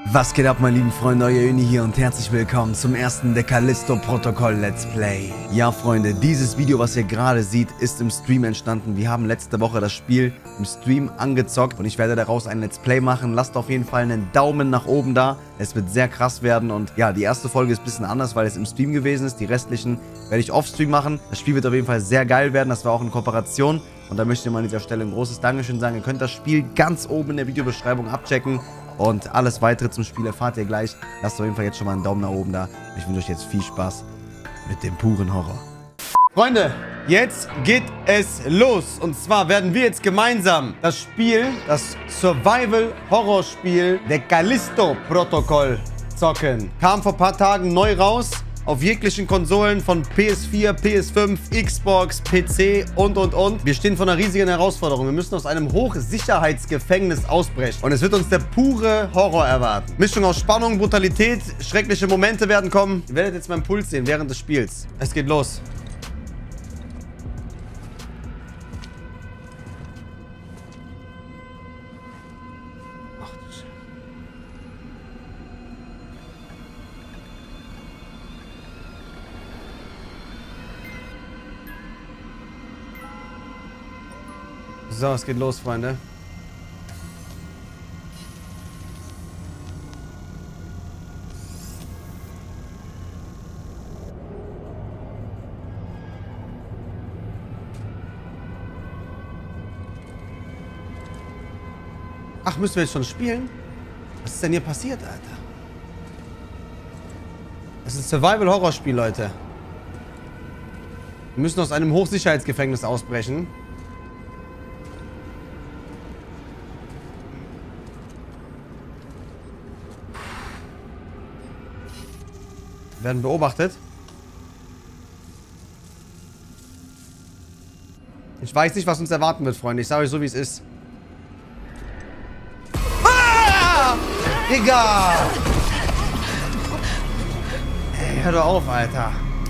Was geht ab, meine lieben Freunde, euer Uni hier und herzlich willkommen zum ersten der Callisto-Protokoll Let's Play. Ja, Freunde, dieses Video, was ihr gerade seht, ist im Stream entstanden. Wir haben letzte Woche das Spiel im Stream angezockt und ich werde daraus ein Let's Play machen. Lasst auf jeden Fall einen Daumen nach oben da. Es wird sehr krass werden und ja, die erste Folge ist ein bisschen anders, weil es im Stream gewesen ist. Die restlichen werde ich off-Stream machen. Das Spiel wird auf jeden Fall sehr geil werden. Das war auch in Kooperation. Und da möchte ich mal an dieser Stelle ein großes Dankeschön sagen. Ihr könnt das Spiel ganz oben in der Videobeschreibung abchecken. Und alles weitere zum Spiel erfahrt ihr gleich. Lasst auf jeden Fall jetzt schon mal einen Daumen nach oben da. Ich wünsche euch jetzt viel Spaß mit dem puren Horror. Freunde, jetzt geht es los. Und zwar werden wir jetzt gemeinsam das Spiel, das Survival-Horror-Spiel der Callisto-Protokoll zocken. Kam vor ein paar Tagen neu raus. Auf jeglichen Konsolen von PS4, PS5, Xbox, PC und. Wir stehen vor einer riesigen Herausforderung. Wir müssen aus einem Hochsicherheitsgefängnis ausbrechen. Und es wird uns der pure Horror erwarten. Mischung aus Spannung, Brutalität, schreckliche Momente werden kommen. Ihr werdet jetzt meinen Puls sehen während des Spiels. Es geht los. So, es geht los, Freunde. Ach, müssen wir jetzt schon spielen? Was ist denn hier passiert, Alter? Das ist ein Survival-Horror-Spiel, Leute. Wir müssen aus einem Hochsicherheitsgefängnis ausbrechen. Werden beobachtet. Ich weiß nicht, was uns erwarten wird, Freunde. Ich sage euch so, wie es ist. Ah! Digga! Ey, hör doch auf, Alter.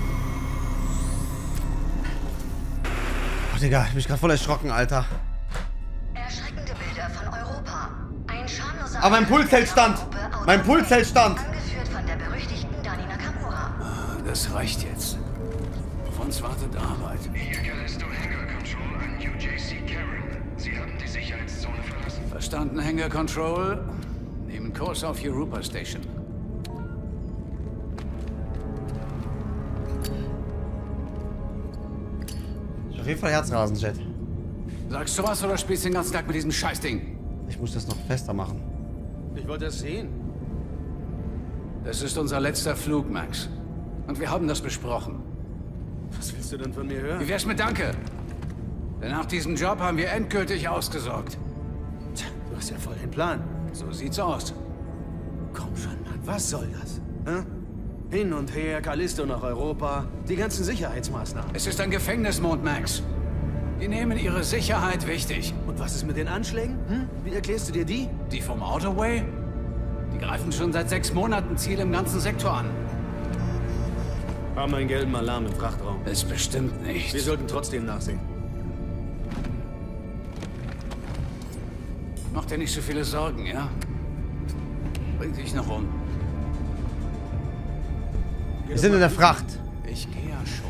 Oh, Digga, ich bin gerade voll erschrocken, Alter. Erschreckende Bilder von Europa. Ein schamloser... Aber mein Puls hält stand. Mein Puls hält stand. Angeführt von der berüchtigten Dani Nakamura. Das reicht jetzt. Auf uns wartet Arbeit. Hier Callisto Hangar Control an UJC Karen. Sie haben die Sicherheitszone verlassen. Verstanden, Hangar Control. Nehmen Kurs auf Europa Station. Auf jeden Fall Herzrasen, Chat. Sagst du was oder spielst den ganzen Tag mit diesem Scheißding? Ich muss das noch fester machen. Ich wollte das sehen. Das ist unser letzter Flug, Max. Und wir haben das besprochen. Was willst du denn von mir hören? Wie wär's mit Danke? Denn nach diesem Job haben wir endgültig ausgesorgt. Tja, du hast ja voll den Plan. So sieht's aus. Komm schon, Mann. Was soll das? Hä? Hin und her, Callisto nach Europa. Die ganzen Sicherheitsmaßnahmen. Es ist ein Gefängnismond, Max. Die nehmen ihre Sicherheit wichtig. Und was ist mit den Anschlägen? Hm? Wie erklärst du dir die? Die vom Autoway? Die greifen schon seit 6 Monaten Ziele im ganzen Sektor an. Haben einen gelben Alarm im Frachtraum. Ist bestimmt nicht. Wir sollten trotzdem nachsehen. Mach dir nicht so viele Sorgen, ja? Bring dich noch um. Wir sind in der Fracht. Ich gehe ja schon.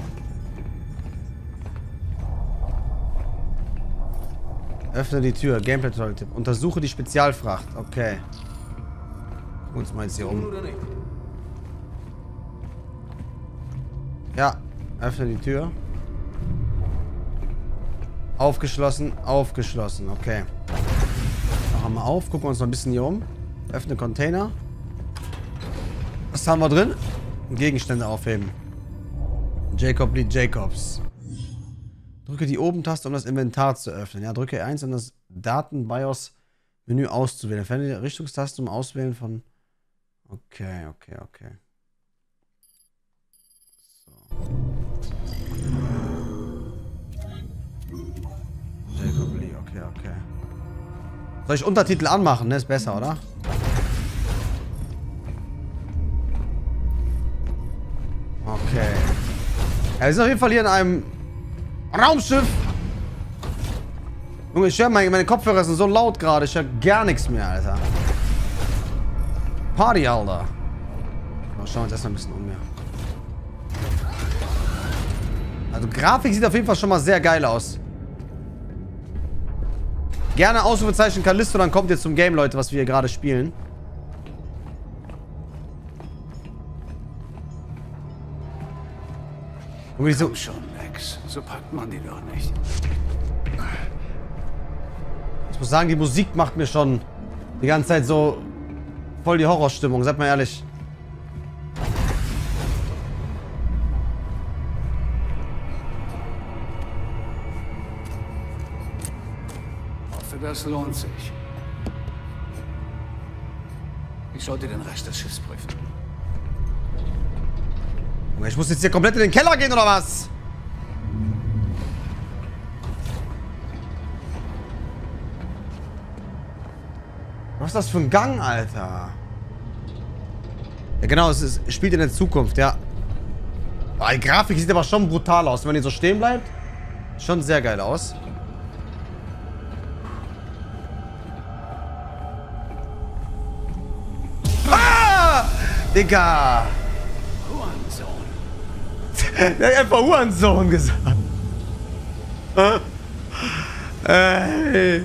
Öffne die Tür. Gameplay-Tipp. Untersuche die Spezialfracht. Okay. Gucken wir uns mal jetzt hier um. Oder nicht? Ja. Öffne die Tür. Aufgeschlossen. Aufgeschlossen. Okay. Machen wir auf. Gucken wir uns noch ein bisschen hier um. Öffne Container. Was haben wir drin? Gegenstände aufheben. Jacob Lee Jacobs. Drücke die Oben-Taste, um das Inventar zu öffnen. Ja, drücke 1, um das Daten-BIOS-Menü auszuwählen. Verwende die Richtungstaste, um Auswählen von... Okay. So. Jacob Lee, okay. Soll ich Untertitel anmachen, ne? Ist besser, oder? Okay. Ja, wir sind auf jeden Fall hier in einem Raumschiff. Junge, ich höre, meine Kopfhörer sind so laut gerade. Ich höre gar nichts mehr, Alter. Party, Alter. Mal schauen wir uns erstmal ein bisschen um, ja. Also Grafik sieht auf jeden Fall schon mal sehr geil aus. Gerne Ausrufezeichen Callisto, dann kommt ihr zum Game, Leute, was wir hier gerade spielen. Komm schon, Max. So packt man die doch nicht. Ich muss sagen, die Musik macht mir schon die ganze Zeit so voll die Horrorstimmung, seid mal ehrlich. Ich hoffe, das lohnt sich. Ich sollte den Rest des Schiffs prüfen. Ich muss jetzt hier komplett in den Keller gehen, oder was? Was ist das für ein Gang, Alter? Ja, genau, es spielt in der Zukunft, ja. Oh, die Grafik sieht aber schon brutal aus. Wenn die so stehen bleibt, schon sehr geil aus. Ah! Digga! Der hat einfach Hurensohn gesagt. Ey.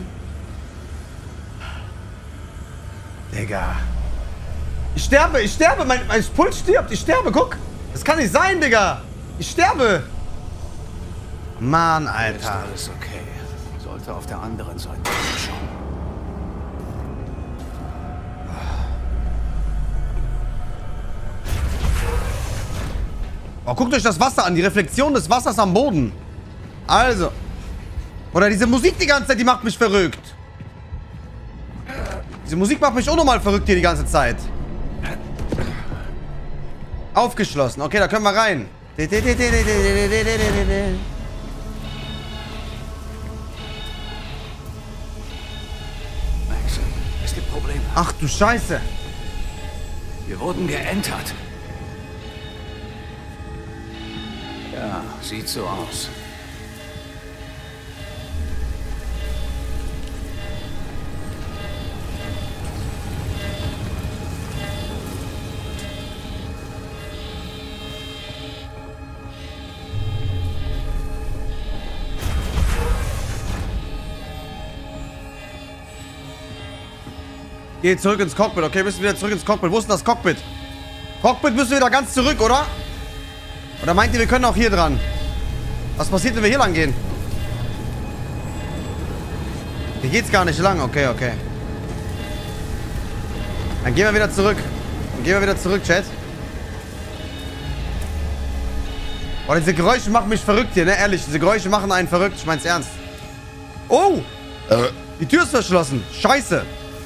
Digga. Ich sterbe, mein Puls stirbt, ich sterbe, guck. Das kann nicht sein, Digga. Ich sterbe. Mann, Alter. Ist alles okay. Sollte auf der anderen Seite schauen. Oh, guckt euch das Wasser an, die Reflexion des Wassers am Boden. Also. Oder diese Musik die ganze Zeit, die macht mich verrückt. Diese Musik macht mich unnormal verrückt hier die ganze Zeit. Aufgeschlossen. Okay, da können wir rein. Max, es gibt Probleme. Ach du Scheiße. Wir wurden geentert. Ja, sieht so aus. Geht zurück ins Cockpit, okay? Müssen wieder zurück ins Cockpit. Wo ist denn das Cockpit? Cockpit müssen wir wieder ganz zurück, oder? Oder meint ihr, wir können auch hier dran? Was passiert, wenn wir hier lang gehen? Hier geht's gar nicht lang. Okay, okay. Dann gehen wir wieder zurück. Dann gehen wir wieder zurück, Chat. Boah, diese Geräusche machen mich verrückt hier, ne? Ehrlich, diese Geräusche machen einen verrückt. Ich mein's ernst. Oh! Die Tür ist verschlossen. Scheiße.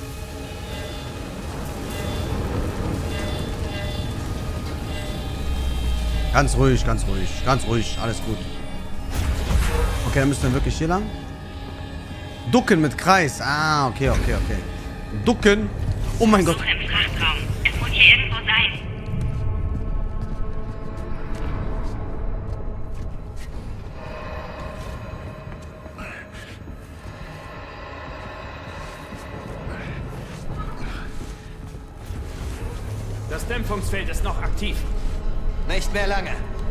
Ganz ruhig, ganz ruhig. Ganz ruhig. Alles gut. Okay, dann müssen wir wirklich hier lang. Ducken mit Kreis. Ah, okay, okay, okay. Ducken. Oh mein Gott. Suche im Frachtraum. Es muss hier irgendwo sein. Das Dämpfungsfeld ist noch aktiv. Nicht mehr lange.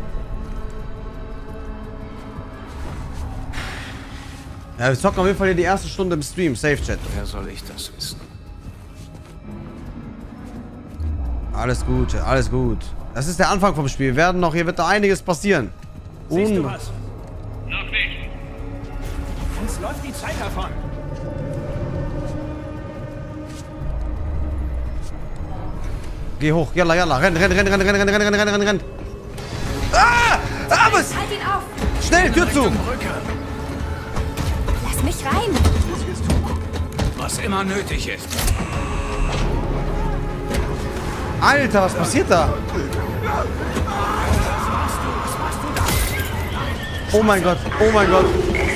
Ja, wir zocken auf jeden Fall hier die erste Stunde im Stream. Safe Chat. Woher soll ich das wissen? Alles gut, Chat. Alles gut. Das ist der Anfang vom Spiel. Hier wird da einiges passieren. Siehst du was? Noch nicht. Uns läuft die Zeit davon. Geh hoch. Jalla, jalla. Renn, renn, renn, renn, renn, renn, renn, renn, renn, renn, renn. Ah! Ah, was? Halt ihn auf! Schnell, Tür zu. Lass mich rein! Was immer nötig ist. Alter, was passiert da? Oh mein Gott, oh mein Gott.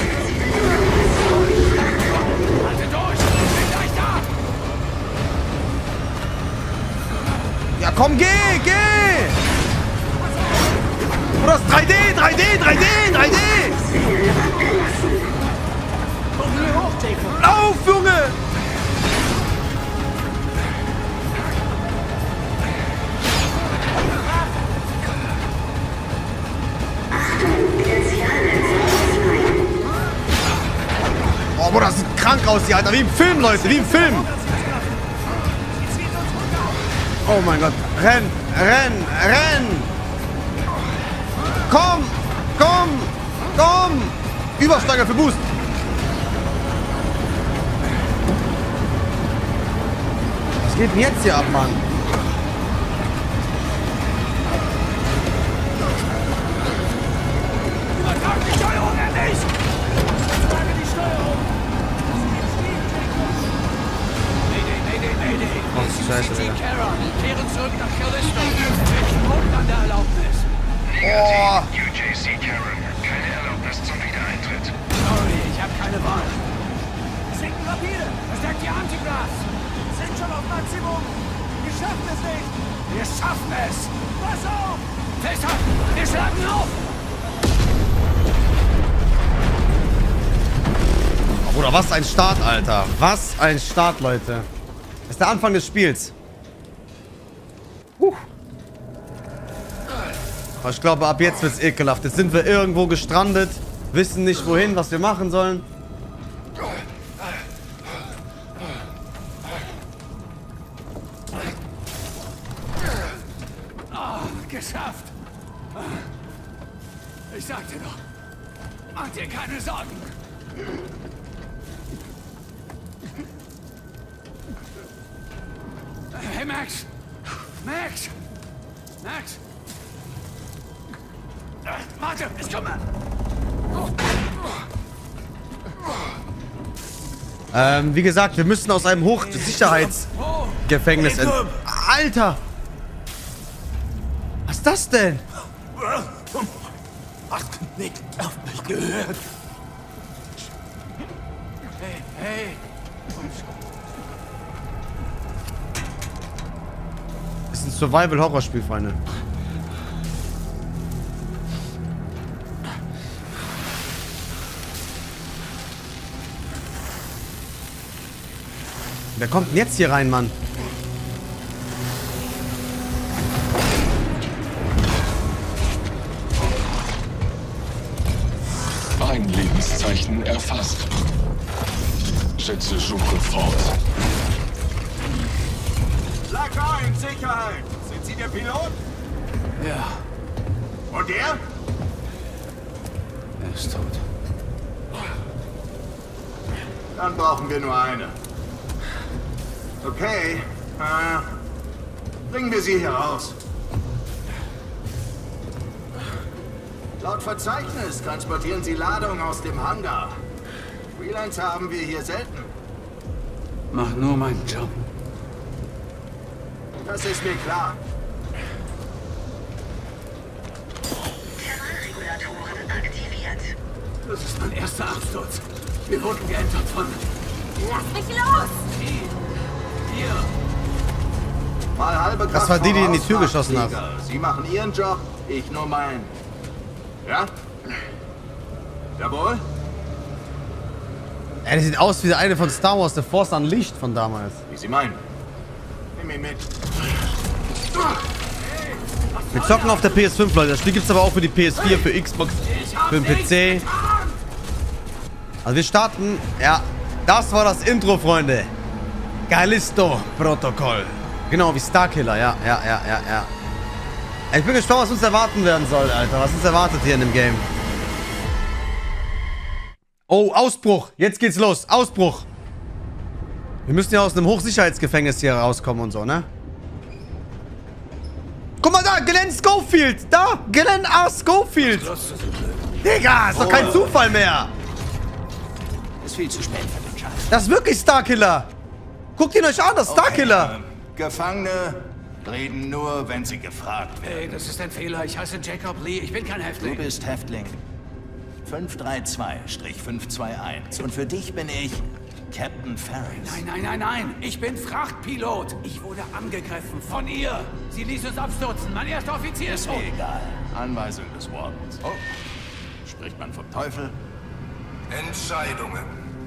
Ja, komm, geh, geh! Oder das 3D, 3D, 3D, 3D! Lauf, Junge! raus hier, Alter. Wie im Film, Leute, wie im Film. Oh mein Gott. Renn, renn, renn. Komm, komm, komm. Übersteiger für Boost. Was geht denn jetzt hier ab, Mann? Scheiße, Digga. Kehren zurück nach Callisto. Welchen Punkt an der Erlaubnis? Negativ, UJC Karen. Keine Erlaubnis zum Wiedereintritt. Sorry, ich habe keine Wahl. Sinken rapide. Verstärkt die Antigras. Sind schon auf Maximum. Wir schaffen es nicht. Wir schaffen es. Pass auf. Festhalten. Wir schlagen auf. Bruder, was ein Start, Alter. Was ein Start, Leute. Das ist der Anfang des Spiels. Aber ich glaube, ab jetzt wird's ekelhaft. Jetzt sind wir irgendwo gestrandet, wissen nicht wohin, was wir machen sollen. Geschafft. Ich sagte doch, mach dir keine Sorgen. Hey, Max! Max! Max! Warte, ich komme! Wie gesagt, wir müssen aus einem Hochsicherheitsgefängnis Alter! Was ist das denn? Hast nicht auf mich gehört. Hey, hey! Das ist ein Survival-Horror-Spiel, Freunde. Wer kommt denn jetzt hier rein, Mann? Ein Lebenszeichen erfasst. Schätze Suche fort. Lager in Sicherheit. Sind Sie der Pilot? Ja, Und er? er ist tot. Dann brauchen wir nur eine. Okay. Bringen wir sie hier raus. Laut Verzeichnis transportieren Sie Ladung aus dem Hangar. Freelancer haben wir hier selten. Mach nur meinen Job. Das ist mir klar. Thermalregulatoren aktiviert. Das ist mein erster Absturz. Wir wurden geentert von... Lass mich los! Hier. Mal halbe Kraft Das war die, die in die Tür voraus, geschossen hat. Krieger. Sie machen Ihren Job, ich nur meinen. Ja? Jawohl? Ey, der sieht aus wie der eine von Star Wars, der Force Unleashed von damals. Wie Sie meinen. Nimm ihn mit. Wir zocken auf der PS5, Leute. Das Spiel gibt es aber auch für die PS4, für Xbox, für den PC. Also wir starten. Ja, das war das Intro, Freunde. Callisto-Protokoll. Genau, wie Starkiller. Ja. Ich bin gespannt, was uns erwarten werden soll, Alter. Was uns erwartet hier in dem Game. Oh, Ausbruch. Jetzt geht's los. Ausbruch. Wir müssen ja aus einem Hochsicherheitsgefängnis hier rauskommen und so, ne? Guck mal da, Glenn Schofield. Da, Glenn A. Schofield. Digga, ist doch kein Zufall mehr. Ist viel zu spät für den Scheiß. Das ist wirklich Starkiller. Guckt ihn euch an, das ist Starkiller. Gefangene reden nur, wenn sie gefragt werden. Hey, das ist ein Fehler. Ich heiße Jacob Lee. Ich bin kein Du Häftling. bist Häftling. 532-521. Und für dich bin ich Captain Ferris. Nein. Ich bin Frachtpilot. Ich wurde angegriffen von ihr. Sie ließ uns abstürzen. Mein erster Offizier ist tot. Egal. Anweisung des Wardens. Oh. Spricht man vom Teufel? Entscheidungen.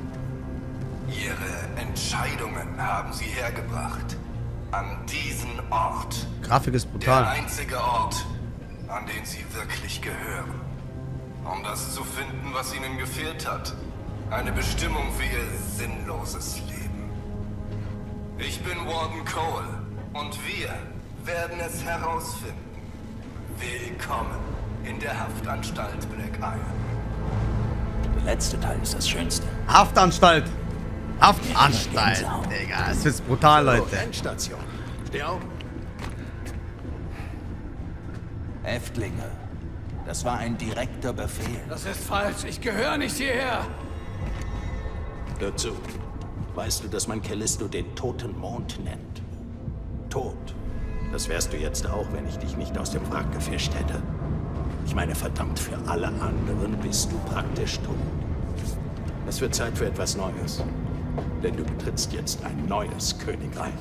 Ihre Entscheidungen haben Sie hergebracht. An diesen Ort. Grafik ist Der brutal. einzige Ort, an den Sie wirklich gehören. Um das zu finden, was Ihnen gefehlt hat, Eine Bestimmung für ihr sinnloses Leben. Ich bin Warden Cole und wir werden es herausfinden. Willkommen in der Haftanstalt Black Iron. Der letzte Teil ist das Schönste. Haftanstalt. Haftanstalt. Digga, das ist brutal, Leute. Endstation. Steh auf. Häftlinge. Das war ein direkter Befehl. Das ist falsch. Ich gehöre nicht hierher. Hör zu. Weißt du, dass man Callisto den toten Mond nennt? Tot. Das wärst du jetzt auch, wenn ich dich nicht aus dem Wrack gefischt hätte. Ich meine, verdammt, für alle anderen bist du praktisch tot. Es wird Zeit für etwas Neues. Denn du betrittst jetzt ein neues Königreich.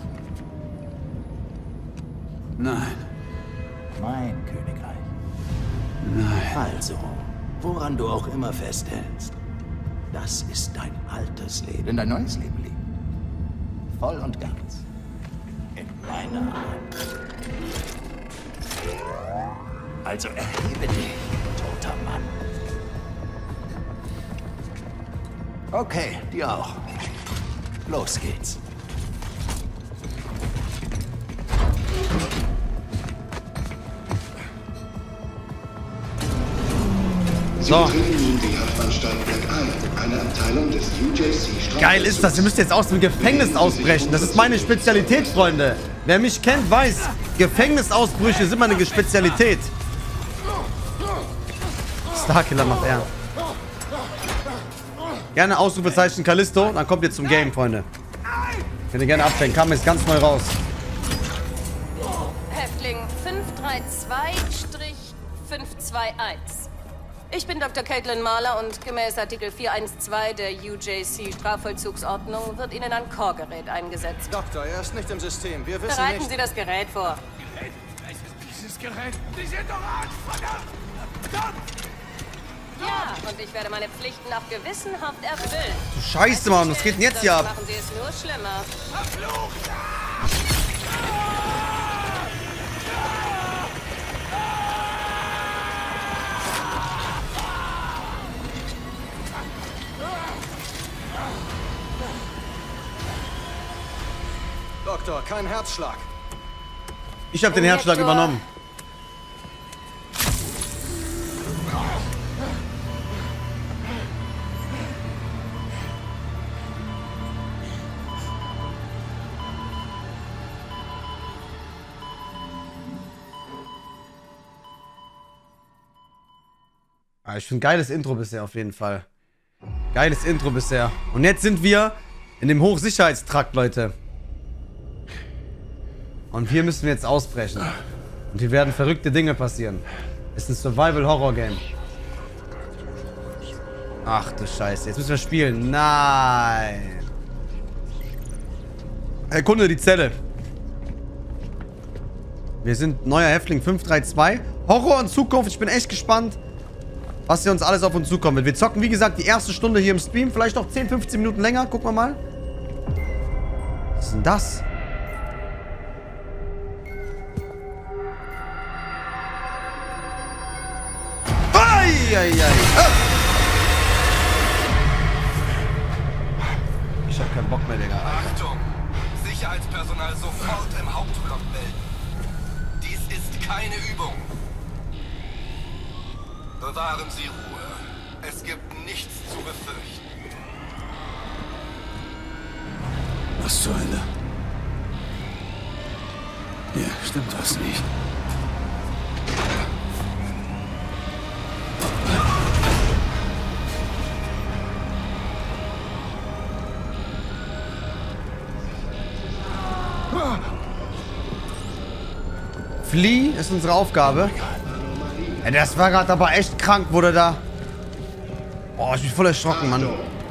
Nein. Mein Königreich. Nein. Also, woran du auch immer festhältst, das ist dein altes Leben. Denn dein neues Leben liegt voll und ganz in meiner Hand. Also erhebe dich, toter Mann. Okay, dir auch. Los geht's. So. Die Haftanstalt Black Iron, eine Abteilung des UJC. Geil ist das. Ihr müsst jetzt aus dem Gefängnis ausbrechen. Das ist meine Spezialität, Freunde. Wer mich kennt, weiß, Gefängnisausbrüche sind meine Spezialität. Starkiller macht er. Gerne Ausrufezeichen Callisto, dann kommt ihr zum Game, Freunde. Könnt ihr gerne abstellen. Kam jetzt ganz neu raus. Häftling 532-521. Ich bin Dr. Caitlin Mahler und gemäß Artikel 412 der UJC-Strafvollzugsordnung wird Ihnen ein Core-Gerät eingesetzt. Doktor, er ist nicht im System. Wir wissen Bereiten nicht... Sie das Gerät vor. Gerät? Dieses Gerät? Die sind doch an! Verdammt! Ja, und ich werde meine Pflichten nach gewissenhaft erfüllen. Du Scheiße, Mann, was geht denn jetzt hier ab? Machen Sie es nur schlimmer. Verflucht! Doktor, kein Herzschlag. Ich habe den Herzschlag übernommen. Ich finde geiles Intro bisher auf jeden Fall. Geiles Intro bisher. Und jetzt sind wir in dem Hochsicherheitstrakt, Leute. Und hier müssen wir jetzt ausbrechen. Und hier werden verrückte Dinge passieren. Es ist ein Survival-Horror-Game. Ach du Scheiße, jetzt müssen wir spielen. Nein. Erkunde die Zelle. Wir sind neuer Häftling 532. Horror in Zukunft. Ich bin echt gespannt, was hier uns alles auf uns zukommen wird. Wir zocken, wie gesagt, die erste Stunde hier im Stream. Vielleicht noch 10, 15 Minuten länger. Gucken wir mal. Was ist denn das? Eieiei. Ich hab keinen Bock mehr, Digga. Achtung! Sicherheitspersonal sofort im Hauptblock melden. Dies ist keine Übung. Bewahren Sie Ruhe. Es gibt nichts zu befürchten. Was zur Hölle? Hier stimmt was nicht. Flee ist unsere Aufgabe. Ey, das war gerade aber echt krank, wurde da. Oh, ich bin voll erschrocken, Mann.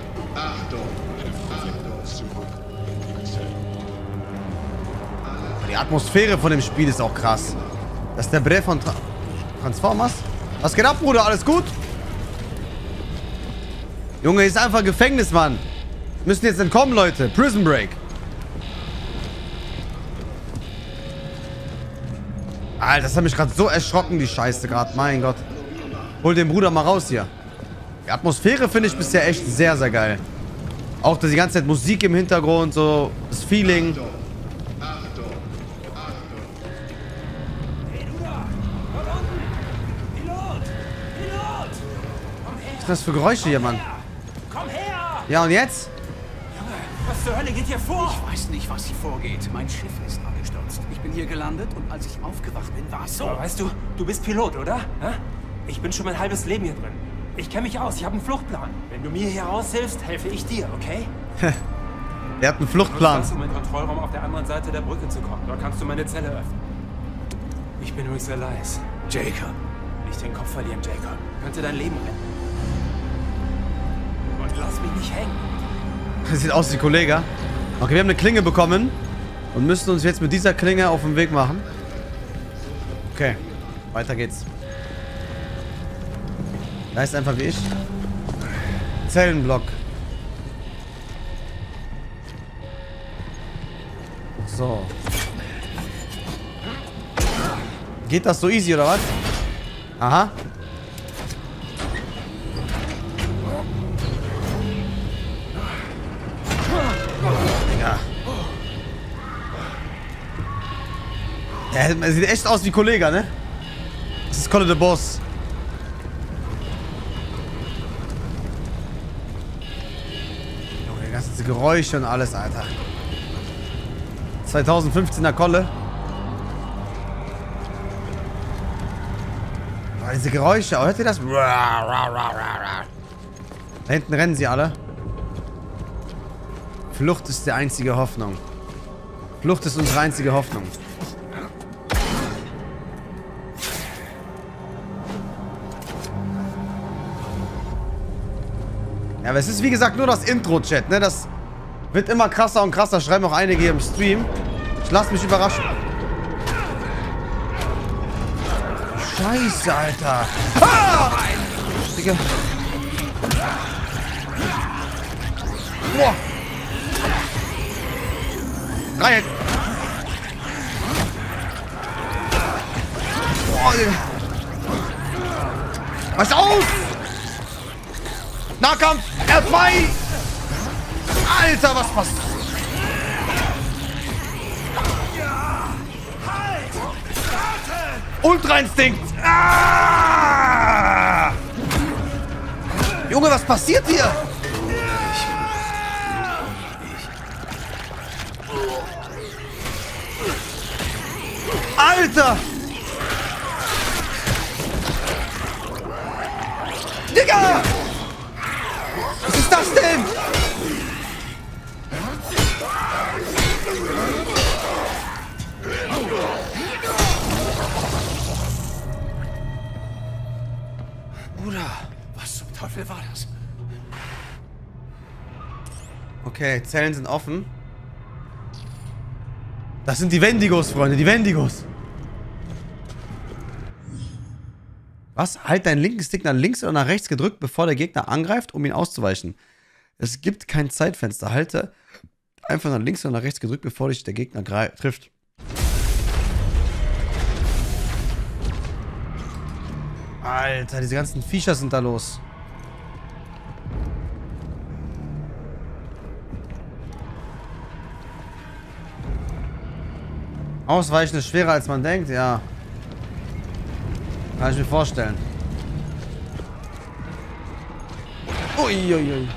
Die Atmosphäre von dem Spiel ist auch krass. Das ist der Brief von Transformers. Was geht ab, Bruder? Alles gut? Junge, ist einfach Gefängnis, Mann. Wir müssen jetzt entkommen, Leute. Prison Break. Alter, das hat mich gerade so erschrocken, die Scheiße gerade. Mein Gott. Hol den Bruder mal raus hier. Die Atmosphäre finde ich bisher echt sehr, sehr geil. Auch die ganze Zeit Musik im Hintergrund, so das Feeling. Was ist das für Geräusche hier, Mann? Komm her! Ja, und jetzt? Junge, was zur Hölle geht hier vor? Ich weiß nicht, was hier vorgeht. Mein Schiff ist abgestürzt. Ich bin hier gelandet und als ich aufgewacht bin, war es so. Aber weißt du, du bist Pilot, oder? Hä? Ich bin schon mein halbes Leben hier drin. Ich kenne mich aus, ich habe einen Fluchtplan. Wenn du mir hier raushilfst, helfe ich dir, okay? Er hat einen Fluchtplan. Um in den Kontrollraum auf der anderen Seite der Brücke zu kommen. Dort kannst du meine Zelle öffnen. Ich bin übrigens Elias. Jacob. Nicht den Kopf verlieren, Jacob. Könnte dein Leben retten. Und lass mich nicht hängen. Das sieht aus wie Kollege. Okay, wir haben eine Klinge bekommen. Und müssen uns jetzt mit dieser Klinge auf den Weg machen. Okay, weiter geht's. Da ist einfach wie ich. Zellenblock. So. Geht das so easy, oder was? Aha. Ja. Er sieht echt aus wie Kollege, ne? Das ist Kolle the Boss. Junge, die ganzen Geräusche und alles, Alter. 2015er Kolle. Oh, diese Geräusche, hört ihr das? Da hinten rennen sie alle. Flucht ist die einzige Hoffnung. Flucht ist unsere einzige Hoffnung. Ja, aber es ist wie gesagt nur das Intro-Chat, ne? Das wird immer krasser und krasser. Schreiben auch einige hier im Stream. Ich lasse mich überraschen. Scheiße, Alter. Ah! Digga. Boah. Rein. Boah, Digga. Was auf! Nahkampf! R2! Alter, was passiert? Ultra-Instinkt! Ah! Junge, was passiert hier? Alter! Digga! Was ist das denn? Bruder, was zum Teufel war das? Okay, Zellen sind offen. Das sind die Wendigos, Freunde, die Wendigos. Was? Halt deinen linken Stick nach links oder nach rechts gedrückt, bevor der Gegner angreift, um ihn auszuweichen. Es gibt kein Zeitfenster. Halte einfach nach links oder nach rechts gedrückt, bevor dich der Gegner trifft. Alter, diese ganzen Viecher sind da los. Ausweichen ist schwerer als man denkt, ja. Kann ich mir vorstellen. Uiuiui.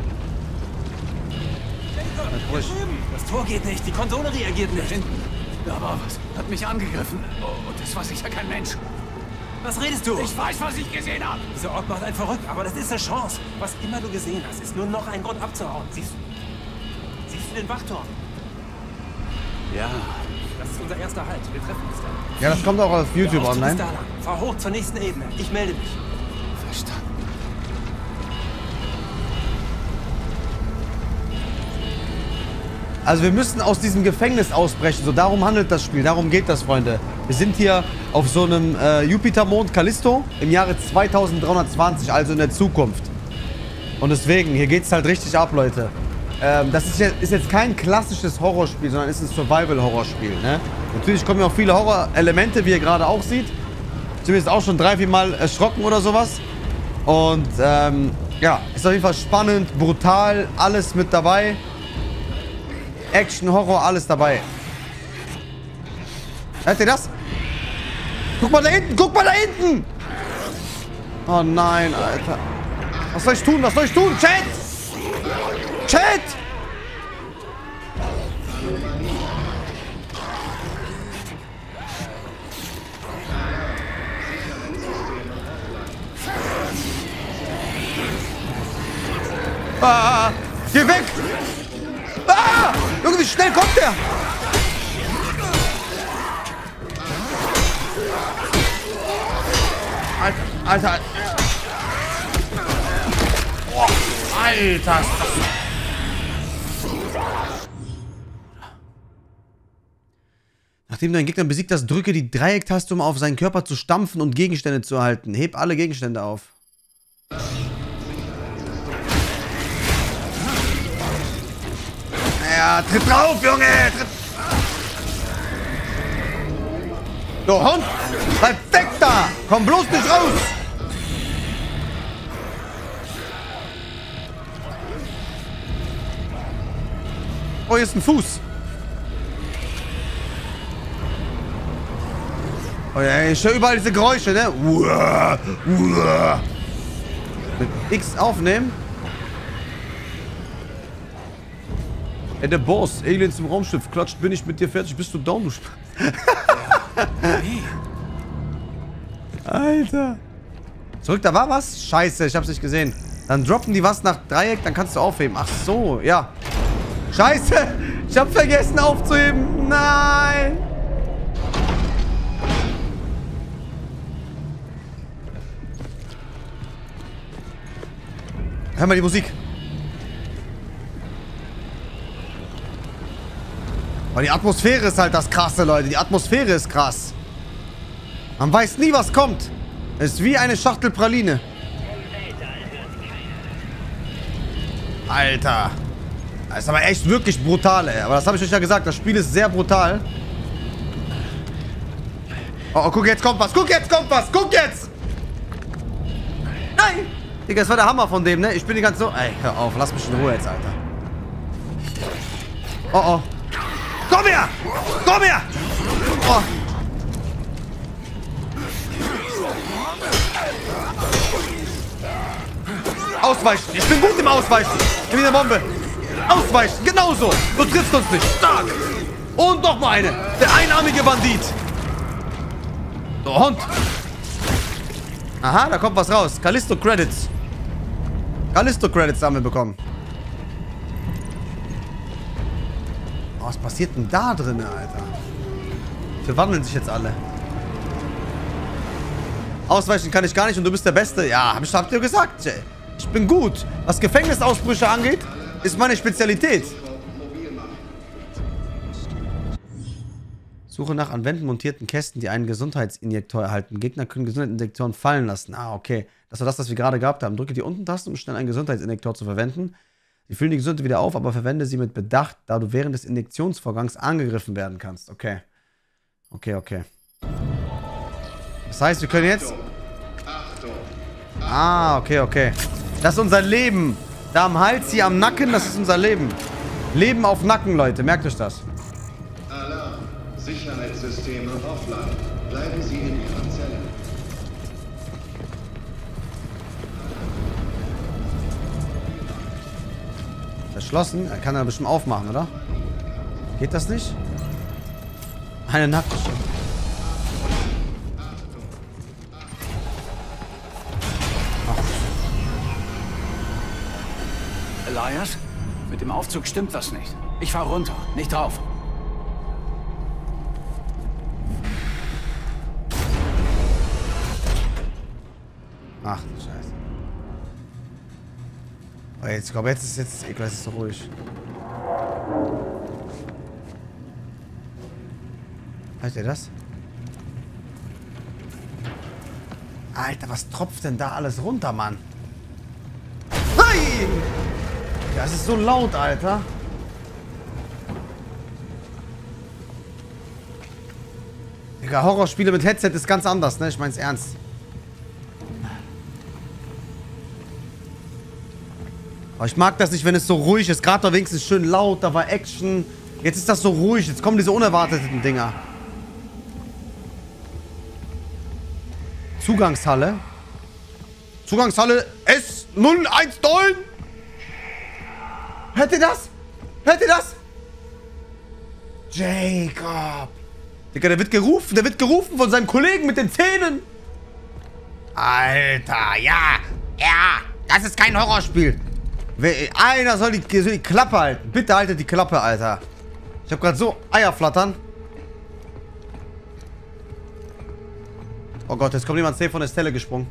Das Tor geht nicht, die Konsole reagiert nicht. Da war was. Hat mich angegriffen. Oh, das war sicher kein Mensch. Was redest du? Ich weiß, was ich gesehen habe. Dieser Ort macht einen verrückt, aber das ist eine Chance. Was immer du gesehen hast, ist nur noch ein Grund abzuhauen. Siehst du den Wachturm? Ja. Das ist unser erster Halt. Wir treffen uns da. Ja, das kommt auch auf YouTube online. Fahr hoch zur nächsten Ebene. Ich melde mich. Verstanden. Also wir müssen aus diesem Gefängnis ausbrechen. So, darum handelt das Spiel. Darum geht das, Freunde. Wir sind hier auf so einem Jupitermond Callisto im Jahre 2320, also in der Zukunft. Und deswegen, hier geht's halt richtig ab, Leute. Das ist jetzt kein klassisches Horrorspiel, sondern ist ein Survival-Horrorspiel, ne? Natürlich kommen ja auch viele Horror-Elemente, wie ihr gerade auch seht. Ich bin jetzt auch schon 3-4 Mal erschrocken oder sowas. Und Ja, ist auf jeden Fall spannend, brutal, alles mit dabei. Action, Horror, alles dabei. Hört ihr das? Guck mal da hinten, guck mal da hinten! Oh nein, Alter. Was soll ich tun? Was soll ich tun? Chat! Chat! Ah! Geh weg! Ah! Irgendwie schnell kommt der! Alter! Oh, Alter! Nachdem du einen Gegner besiegt hast, drücke die Dreiecktaste, um auf seinen Körper zu stampfen und Gegenstände zu erhalten. Heb alle Gegenstände auf. Ja, tritt drauf, Junge! Tritt. Du Hund! Bleib weg da! Komm bloß nicht raus! Oh, hier ist ein Fuß. Oh ja, ich höre überall diese Geräusche, ne? Uah, uah. Mit X aufnehmen. Ey, der Boss, Aliens im Raumschiff, klatscht, bin ich mit dir fertig, bist du down, du Alter. Zurück, da war was? Scheiße, ich hab's nicht gesehen. Dann droppen die was nach Dreieck, dann kannst du aufheben. Ach so, ja. Scheiße, ich hab vergessen aufzuheben. Nein. Hör mal die Musik. Aber die Atmosphäre ist halt das Krasse, Leute. Die Atmosphäre ist krass. Man weiß nie, was kommt. Es ist wie eine Schachtel Praline. Alter. Das ist aber echt wirklich brutal, ey. Aber das habe ich euch ja gesagt. Das Spiel ist sehr brutal. Oh, guck, jetzt kommt was. Guck, jetzt kommt was. Guck jetzt. Nein. Digga, das war der Hammer von dem, ne? Ich bin die ganze so... Ey, hör auf. Lass mich in Ruhe jetzt, Alter. Oh, oh. Komm her! Komm her! Oh. Ausweichen! Ich bin gut im Ausweichen! Gib mir eine Bombe! Ausweichen! Genauso! Du triffst uns nicht! Stark! Und noch mal eine! Der einarmige Bandit! Du Hund! Aha, da kommt was raus. Callisto Credits. Callisto Credits haben wir bekommen. Oh, was passiert denn da drin, Alter? Verwandeln sich jetzt alle. Ausweichen kann ich gar nicht und du bist der Beste. Ja, hab ich dir gesagt, Jay. Ich bin gut. Was Gefängnisausbrüche angeht, ist meine Spezialität. Suche nach an Wänden montierten Kästen, die einen Gesundheitsinjektor erhalten. Gegner können Gesundheitsinjektoren fallen lassen. Ah, okay. Das war das, was wir gerade gehabt haben. Drücke die Unten-Taste, um schnell einen Gesundheitsinjektor zu verwenden. Sie füllen die Gesundheit wieder auf, aber verwende sie mit Bedacht, da du während des Injektionsvorgangs angegriffen werden kannst. Okay. Okay, okay. Das heißt, wir können jetzt... Ah, okay, okay. Das ist unser Leben. Da am Hals, hier am Nacken, das ist unser Leben. Leben auf Nacken, Leute. Merkt euch das. Alarm. Sicherheitssysteme offline. Bleiben Sie in Ihrer Zelle. Verschlossen? Er kann er bestimmt aufmachen, oder? Geht das nicht? Eine Nachttischlampe. Elias? Mit dem Aufzug stimmt was nicht. Ich fahr runter, nicht drauf. Ach du Scheiße. Oh, jetzt, ich glaube, jetzt ist es so ruhig. Hört ihr das? Alter, was tropft denn da alles runter, Mann? Nein! Das ist so laut, Alter. Digga, Horrorspiele mit Headset ist ganz anders, ne? Ich mein's ernst. Aber ich mag das nicht, wenn es so ruhig ist. Gerade da wenigstens schön laut, da war Action. Jetzt ist das so ruhig. Jetzt kommen diese unerwarteten Dinger. Zugangshalle. Zugangshalle S019. Hört ihr das? Hört ihr das? Jacob. Digga, der wird gerufen. Der wird gerufen von seinem Kollegen mit den Zähnen. Alter, ja. Ja. Das ist kein Horrorspiel. Einer soll die Klappe halten. Bitte haltet die Klappe, Alter. Ich habe gerade so Eier flattern. Oh Gott, jetzt kommt jemand safe von der Stelle gesprungen.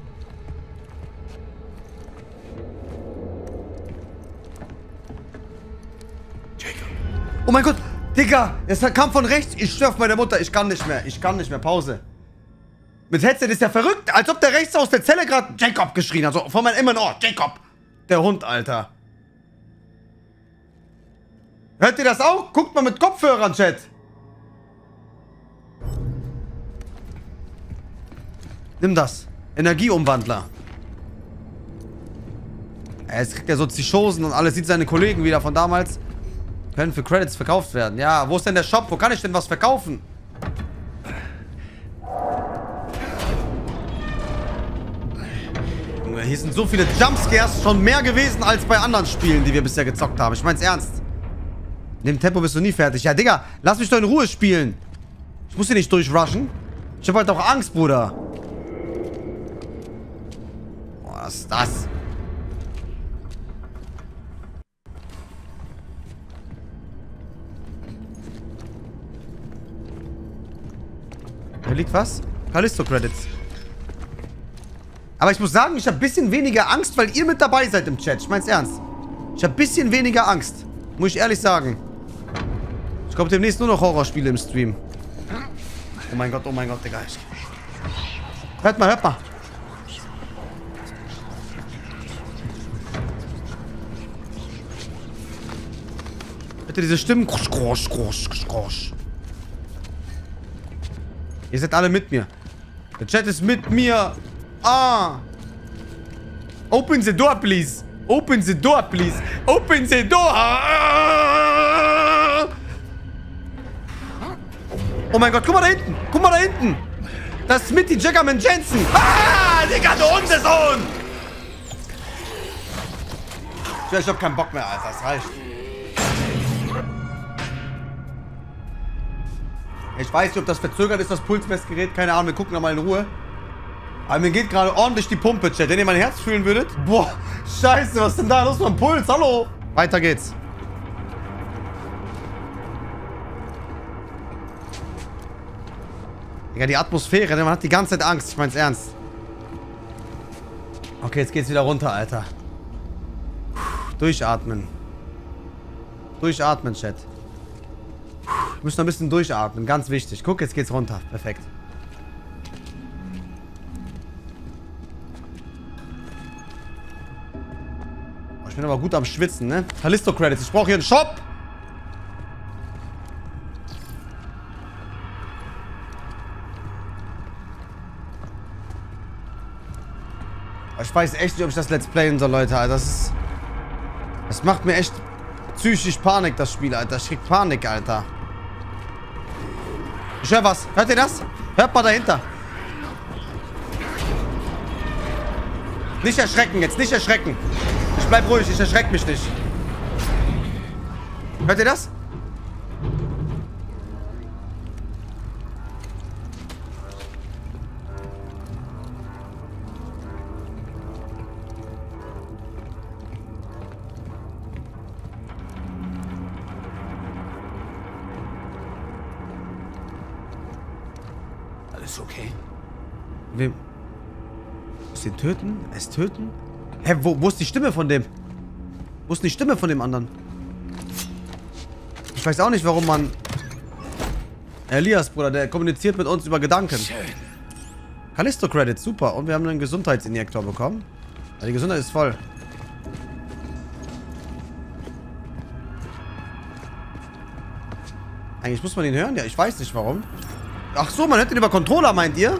Jacob. Oh mein Gott, Digga, es kam von rechts. Ich schwör auf meine Mutter, ich kann nicht mehr. Ich kann nicht mehr. Pause. Mit Headset ist ja verrückt, als ob der rechts aus der Zelle gerade Jacob geschrien hat. Also von meinem immer Ohr, Jacob. Der Hund, Alter. Hört ihr das auch? Guckt mal mit Kopfhörern, Chat. Nimm das. Energieumwandler. Jetzt kriegt er so Psychosen und alles. Sieht seine Kollegen wieder von damals. Können für Credits verkauft werden. Ja, wo ist denn der Shop? Wo kann ich denn was verkaufen? Hier sind so viele Jumpscares schon mehr gewesen als bei anderen Spielen, die wir bisher gezockt haben. Ich mein's ernst. In dem Tempo bist du nie fertig. Ja, Digga, lass mich doch in Ruhe spielen. Ich muss hier nicht durchrushen. Ich hab halt auch Angst, Bruder. Boah, was ist das? Hier liegt was? Callisto-Credits. Aber ich muss sagen, ich habe ein bisschen weniger Angst, weil ihr mit dabei seid im Chat. Ich mein's ernst. Ich habe ein bisschen weniger Angst. Muss ich ehrlich sagen. Es kommt demnächst nur noch Horrorspiele im Stream. Oh mein Gott, Digga. Hört mal, hört mal. Hört ihr diese Stimmen? Krosch, krosch, krosch, krosch. Ihr seid alle mit mir. Der Chat ist mit mir. Ah. Open the door, please. Open the door, please. Open the door. Oh mein Gott, guck mal da hinten. Guck mal da hinten. Das ist Smitty Jackerman Jensen. Ah, Digga, du Hundesohn. Ich hab keinen Bock mehr, Alter. Das reicht. Ich weiß nicht, ob das verzögert ist, das Pulsmessgerät. Keine Ahnung, wir gucken da mal in Ruhe. Aber mir geht gerade ordentlich die Pumpe, Chat. Wenn ihr mein Herz fühlen würdet. Boah, scheiße, was ist denn da los mit dem Puls? Hallo? Weiter geht's. Digga, die Atmosphäre, man hat die ganze Zeit Angst. Ich mein's ernst. Okay, jetzt geht's wieder runter, Alter. Durchatmen. Durchatmen, Chat. Wir müssen noch ein bisschen durchatmen. Ganz wichtig. Guck, jetzt geht's runter. Perfekt. Ich bin aber gut am Schwitzen, ne? Callisto-Credits. Ich brauche hier einen Shop. Ich weiß echt nicht, ob ich das Let's Playen soll, Leute. Alter, das macht mir echt psychisch Panik, das Spiel, Alter. Ich krieg Panik, Alter. Ich höre was. Hört ihr das? Hört mal dahinter. Nicht erschrecken jetzt, nicht erschrecken. Ich bleib ruhig, ich erschreck mich nicht. Hört ihr das? Alles okay? Wem? Muss den töten? Es töten? Hä, wo ist die Stimme von dem? Wo ist die Stimme von dem anderen? Ich weiß auch nicht, warum man... Elias, Bruder, der kommuniziert mit uns über Gedanken. Callisto-Credits, super. Und wir haben einen Gesundheitsinjektor bekommen. Ja, die Gesundheit ist voll. Eigentlich muss man ihn hören. Ja, ich weiß nicht, warum. Ach so, man hört ihn über Controller, meint ihr?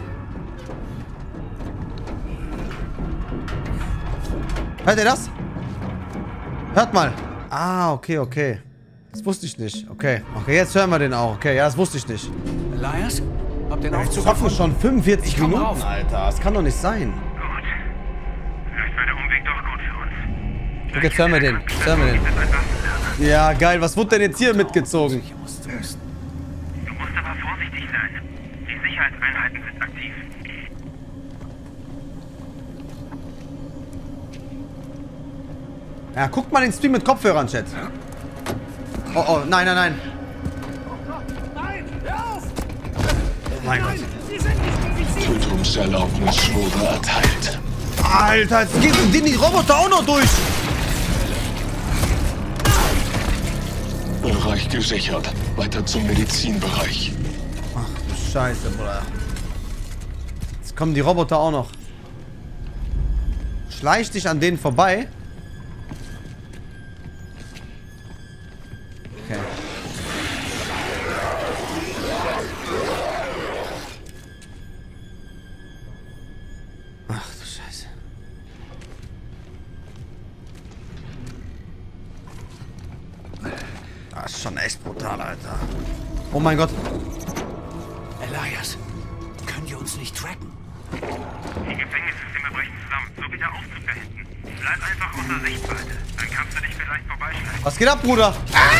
Hört ihr das? Hört mal. Ah, okay, okay. Das wusste ich nicht. Okay. Okay, jetzt hören wir den auch. Okay, ja, das wusste ich nicht. Elias? Hab den Wir Aufzug zocken gefunden. schon 45 komm Minuten, rauf. Alter. Das kann doch nicht sein. Gut. Vielleicht war der Umweg doch gut für uns. Okay, jetzt hören wir den. Jetzt hören wir den. Ja, geil. Was wurde denn jetzt hier mitgezogen? Du musst aber vorsichtig sein. Die Sicherheitseinheiten sind aktiv. Ja, guckt mal den Stream mit Kopfhörern, Chat. Oh, oh, nein, nein, nein. Nein, hör auf! Oh mein Gott. Sie sind nicht infiziert! Tötungserlaubnis wurde erteilt. Alter, jetzt gehen die Roboter auch noch durch. Bereich gesichert. Weiter zum Medizinbereich. Ach du Scheiße, Bruder. Jetzt kommen die Roboter auch noch. Schleich dich an denen vorbei. Okay. Ach du Scheiße. Das ist schon echt brutal, Alter. Oh mein Gott. Elias, können die uns nicht tracken? Die Gefängnissysteme brechen zusammen, so wie der Aufzug da hinten. Bleib einfach außer Sichtweite, dann kannst du dich vielleicht vorbeischleichen. Was geht ab, Bruder?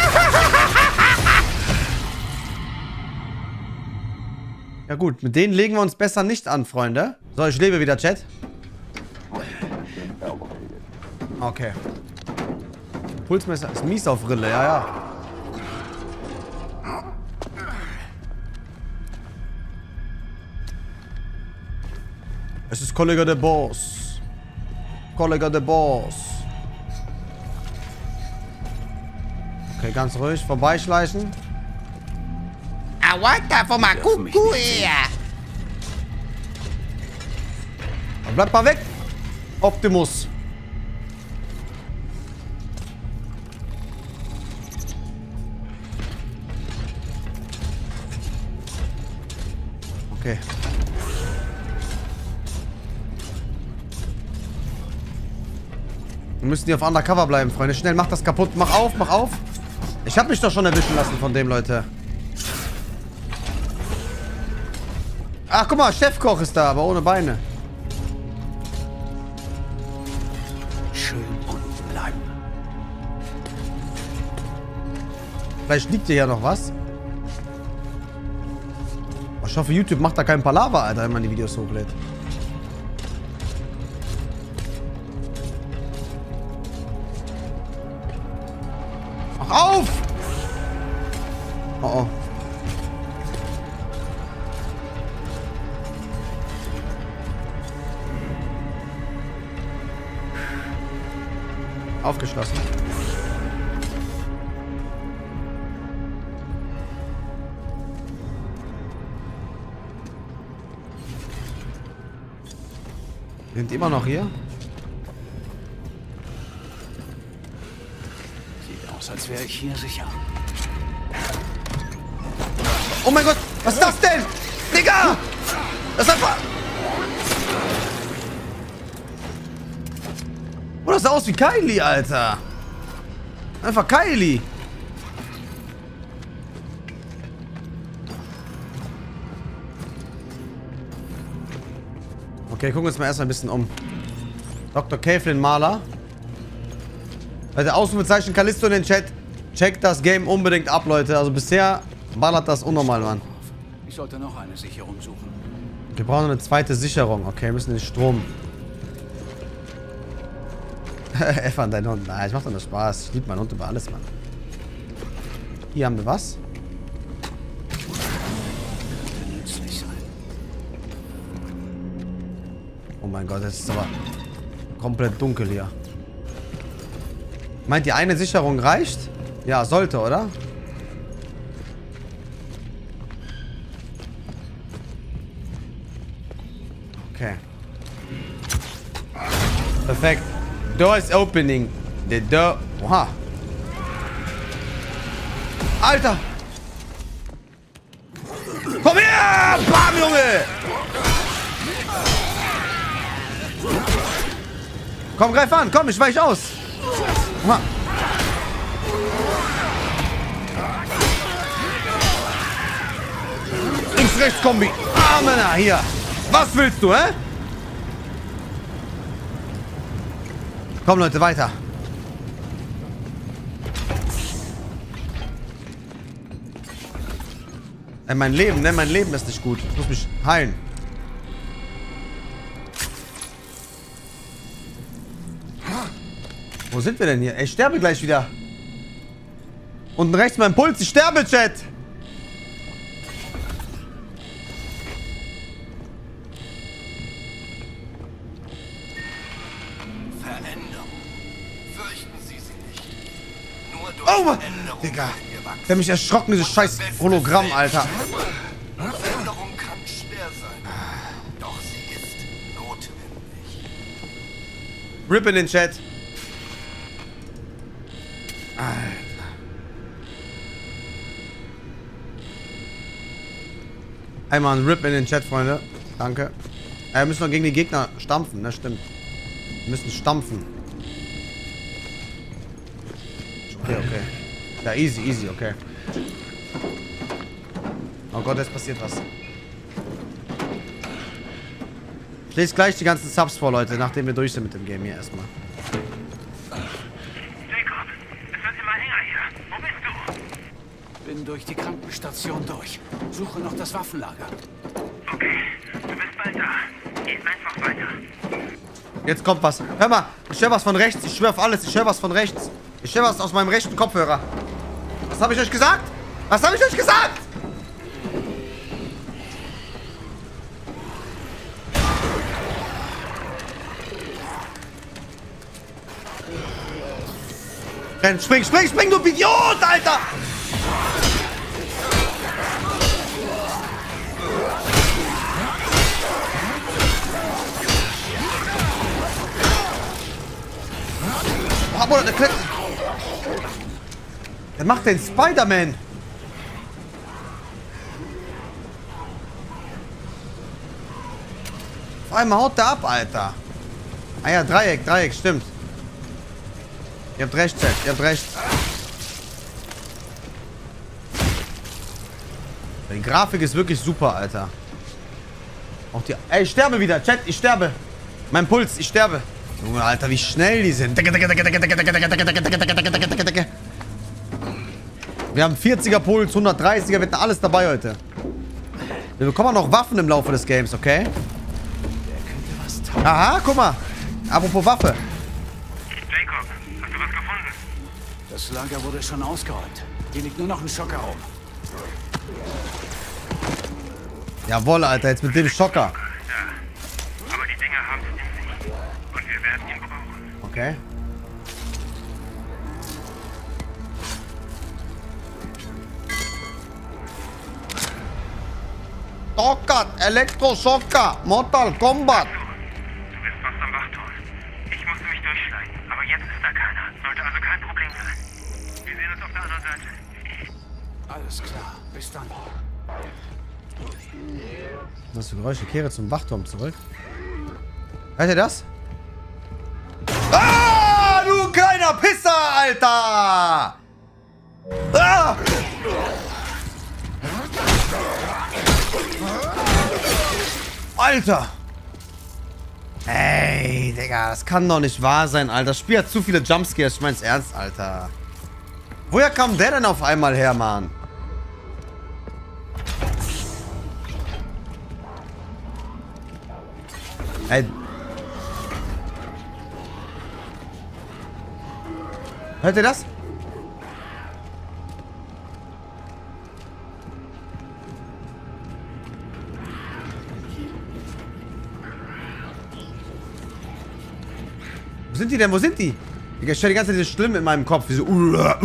Ja gut, mit denen legen wir uns besser nicht an, Freunde. So, ich lebe wieder, Chat. Okay. Pulsmesser ist mies auf Rille, ja, ja. Es ist Kollege der Boss. Kollege der Boss. Okay, ganz ruhig. Vorbeischleichen. Awata von mal Kuckuck hier. Bleib mal weg. Optimus. Okay. Wir müssen hier auf Undercover bleiben, Freunde. Schnell, mach das kaputt. Mach auf, mach auf. Ich hab mich doch schon erwischen lassen von dem, Leute. Ach, guck mal, Chefkoch ist da, aber ohne Beine. Schön unten bleiben. Vielleicht liegt hier ja noch was. Ich hoffe, YouTube macht da keinen Palaver, Alter, wenn man die Videos hochlädt. Mach auf! Oh oh. Aufgeschlossen. Wir sind immer noch hier. Sieht aus, als wäre ich hier sicher. Oh mein Gott, was ist das denn? Digga! Das ist einfach... Oh, das sah aus wie Kylie, Alter. Einfach Kylie. Okay, gucken wir uns mal erstmal ein bisschen um. Dr. Caitlin Mahler. Leute, Ausrufezeichen Callisto in den Chat. Checkt das Game unbedingt ab, Leute. Also bisher ballert das unnormal, Mann. Ich sollte noch eine Sicherung suchen. Wir brauchen eine zweite Sicherung. Okay, wir müssen den Strom. Evan, dein Hund. Nein, ich mach doch nur Spaß. Ich liebe meinen Hund über alles, Mann. Hier haben wir was. Oh mein Gott, es ist aber komplett dunkel hier. Meint ihr, eine Sicherung reicht? Ja, sollte, oder? Okay. Perfekt. Door is opening. The door... Oha. Alter! Komm her! Bam, Junge! Komm, greif an. Komm, ich weich aus. Oha. Links-Rechts-Kombi. Ah, Männer, hier. Was willst du, hä? Komm, Leute, weiter. Ey, mein Leben, ne? Mein Leben ist nicht gut. Ich muss mich heilen. Wo sind wir denn hier? Ey, ich sterbe gleich wieder. Unten rechts mein Puls. Ich sterbe, Chat. Veränderung. Fürchten Sie sie nicht. Nur durch Oh, Digga. Der hat mich erschrocken, dieses scheiß Hologramm, Alter. Veränderung kann schwer sein. Doch sie ist notwendig. Rip in den Chat. Alter. Einmal ein Rip in den Chat, Freunde. Danke. Wir müssen noch gegen die Gegner stampfen, ne? Stimmt. Wir müssen stampfen. Okay, okay. Ja, easy, easy, okay. Oh Gott, jetzt passiert was. Ich lese gleich die ganzen Subs vor, Leute, nachdem wir durch sind mit dem Game hier erstmal. Jacob, es wird immer enger hier. Wo bist du? Bin durch die Krankenstation durch. Suche noch das Waffenlager. Okay, du bist bald da. Geh einfach weiter. Jetzt kommt was. Hör mal, ich höre was von rechts. Ich schwöre auf alles. Ich höre was von rechts. Ich höre was aus meinem rechten Kopfhörer. Was habe ich euch gesagt? Was habe ich euch gesagt? Renn, spring, spring, spring, du Idiot, Alter! Der macht den Spider-Man. Auf einmal haut der ab, Alter. Ah ja, Dreieck, Dreieck, stimmt. Ihr habt recht, Chat, ihr habt recht. Die Grafik ist wirklich super, Alter. Auch die... Ey, ich sterbe wieder, Chat, ich sterbe. Mein Puls, ich sterbe. Junge, Alter, wie schnell die sind. Wir haben 40er Puls, 130er, wir hatten alles dabei heute. Wir bekommen auch noch Waffen im Laufe des Games, okay? Aha, guck mal. Apropos Waffe. Jacob, hast du was gefunden? Das Lager wurde schon ausgeräumt. Hier liegt nur noch ein Schocker rum. Jawohl, Alter, jetzt mit dem Schocker. Ja, aber die Dinger haben es in sich. Und wir werden ihn brauchen. Okay. Schocker, Elektroschocker, Mortal Kombat. Du bist fast am Wachturm. Ich musste mich durchschleichen, aber jetzt ist da keiner. Sollte also kein Problem sein. Wir sehen uns auf der anderen Seite. Alles klar, bis dann. Was für Geräusche? Kehre zum Wachturm zurück. Hört ihr das? Ah, du kleiner Pisser, Alter! Ah! Alter! Ey, Digga, das kann doch nicht wahr sein, Alter. Das Spiel hat zu viele Jumpscares. Ich mein's ernst, Alter. Woher kam der denn auf einmal her, Mann? Ey. Hört ihr das? Wo sind die denn? Wo sind die? Ich stelle die ganze Zeit diese Stimmen in meinem Kopf. Wie so.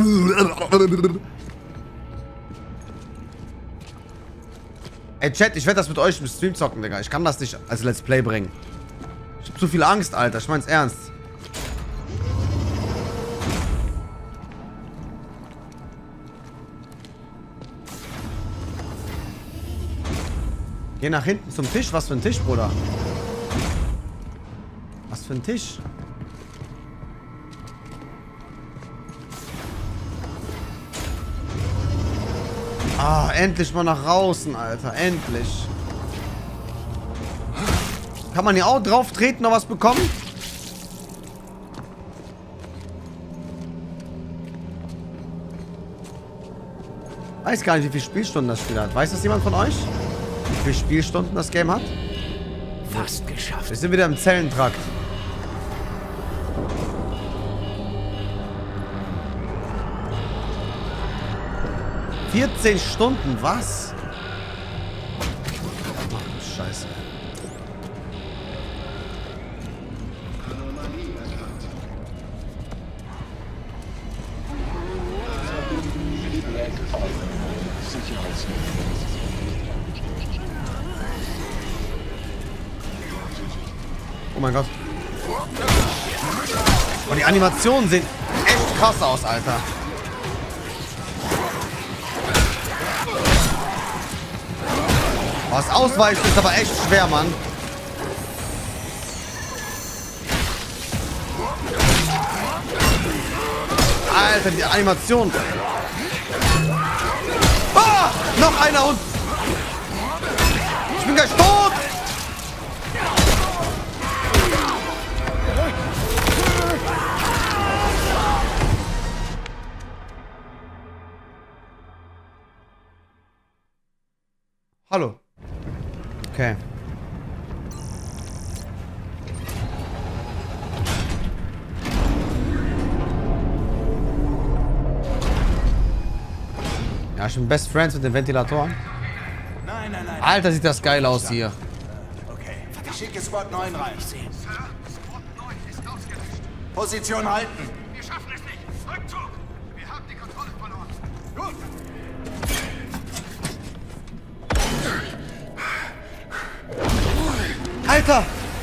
Ey, Chat, ich werde das mit euch im Stream zocken, Digga. Ich kann das nicht als Let's Play bringen. Ich hab zu viel Angst, Alter. Ich mein's ernst. Geh nach hinten zum Tisch. Was für ein Tisch, Bruder? Was für ein Tisch? Ah, endlich mal nach draußen, Alter. Endlich. Kann man hier auch drauf treten, noch was bekommen? Weiß gar nicht, wie viele Spielstunden das Spiel hat. Weiß das jemand von euch? Wie viele Spielstunden das Game hat? Fast geschafft. Wir sind wieder im Zellentrakt. – 14 Stunden, was? Ach, Scheiße. Oh mein Gott. Oh, die Animationen sehen echt krass aus, Alter. Oh, das Ausweichen ist aber echt schwer, Mann. Alter, die Animation. Ah, noch einer und... Ich bin gleich tot. Hallo. Okay. Ja, ich bin Best Friends mit dem Ventilator. Nein. Alter, sieht das geil aus hier. Okay. Ich schicke Squad 9 rein. Position halten. Wir schaffen es nicht. Rückzug. Wir haben die Kontrolle verloren. Gut. Alter!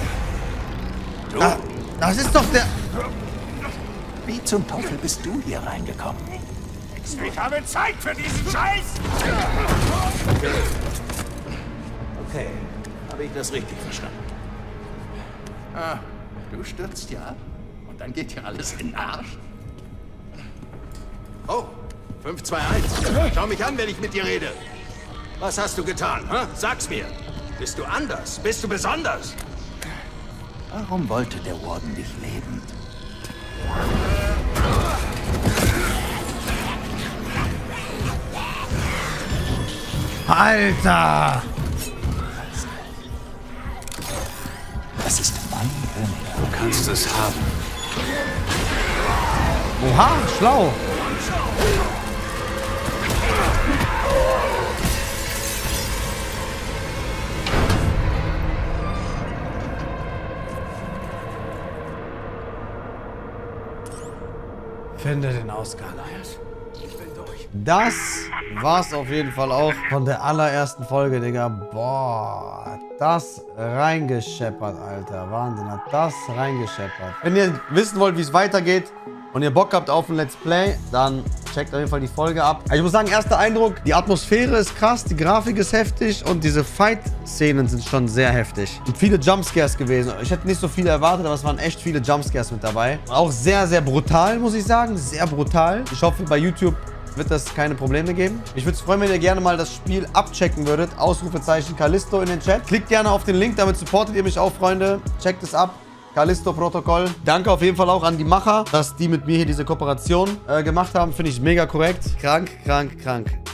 Das ist doch der... Wie zum Teufel bist du hier reingekommen? Ich habe Zeit für diesen Scheiß! Okay, habe ich das richtig verstanden? Ah, du stürzt ja ab und dann geht hier alles in den Arsch. Oh, 521. Schau mich an, wenn ich mit dir rede. Was hast du getan? Hä? Sag's mir. Bist du anders? Bist du besonders? Warum wollte der Warden dich lebend? Alter! Das ist mein König. Du kannst es haben. Oha, schlau. Finde den Ausgang. Das war's auf jeden Fall auch von der allerersten Folge, Digga. Boah, das reingescheppert, Alter. Wahnsinn, hat das reingescheppert. Wenn ihr wissen wollt, wie es weitergeht und ihr Bock habt auf ein Let's Play, dann checkt auf jeden Fall die Folge ab. Ich muss sagen, erster Eindruck, die Atmosphäre ist krass, die Grafik ist heftig und diese Fight-Szenen sind schon sehr heftig. Und viele Jumpscares gewesen. Ich hätte nicht so viele erwartet, aber es waren echt viele Jumpscares mit dabei. Auch sehr, sehr brutal, muss ich sagen. Sehr brutal. Ich hoffe, bei YouTube wird das keine Probleme geben. Ich würde es freuen, wenn ihr gerne mal das Spiel abchecken würdet. Ausrufezeichen Callisto in den Chat. Klickt gerne auf den Link, damit supportet ihr mich auch, Freunde. Checkt es ab. Callisto-Protokoll. Danke auf jeden Fall auch an die Macher, dass die mit mir hier diese Kooperation gemacht haben. Finde ich mega korrekt. Krank, krank, krank.